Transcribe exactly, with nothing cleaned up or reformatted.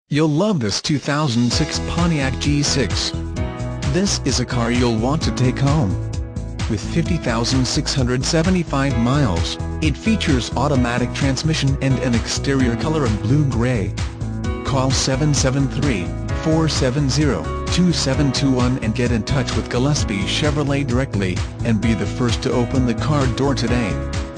You'll love this two thousand six Pontiac G six. This is a car you'll want to take home. With fifty thousand six hundred seventy-five miles, it features automatic transmission and an exterior color of blue-gray. Call seven seven three, four seven zero, two seven two one and get in touch with Gillespie Chevrolet directly, and be the first to open the car door today.